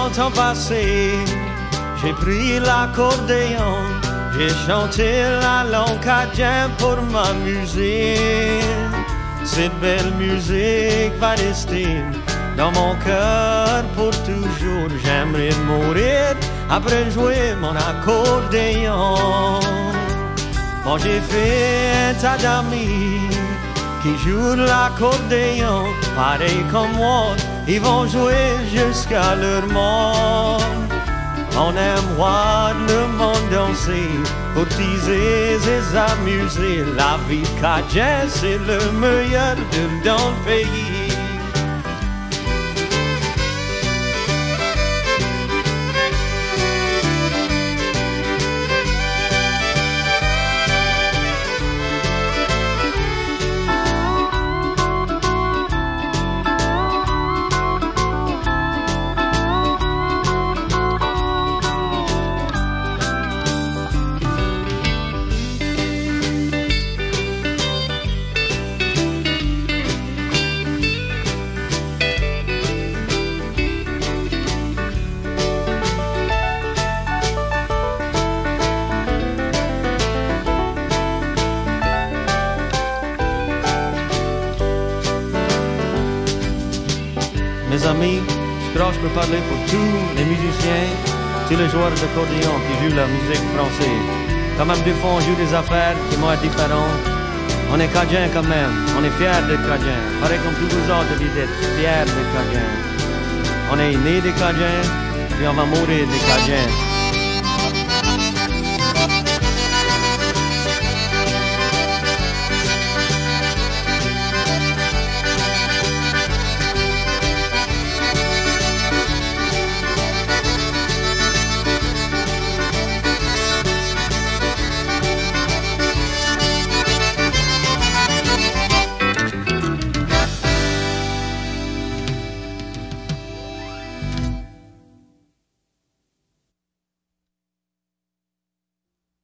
longtemps passé, j'ai pris l'accordéon, j'ai chanté la langue cajun pour m'amuser. Cette belle musique va rester dans mon cœur pour toujours. J'aimerais mourir après jouer mon accordéon. Bon, j'ai fait un tas d'amis qui jouent l'accordéon, pareil comme moi, ils vont jouer jusqu'à leur mort. On aime voir le monde danser, pour teaser et s'amuser. La vie cajun, c'est le meilleur dans le pays. Mes amis, je crois que je peux parler pour tous les musiciens, tous les joueurs d'accordéon qui jouent la musique française. Quand même, des fois, on joue des affaires qui vont être différentes. On est Cajun quand même, on est fiers d'être Cajun. Pareil comme tous vous autres, d'être fiers d'être Cajun. On est né des Cajuns, puis on va mourir des Cajuns.